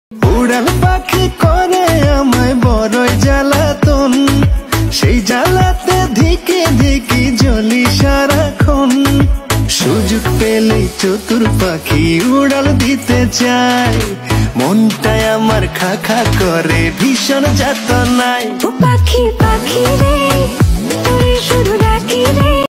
উড়াল পাখি করে আমায় বড়ই জ্বালাতন, সেই জ্বালাতে ধিকে ধিকি জ্বলি সারাক্ষণ। সুযোগ পেলে চতুর পাখি উড়াল দিতে চায়, মনটায় আমার খা খা করে ভীষণ যাতনায়। পাখি পাখি রে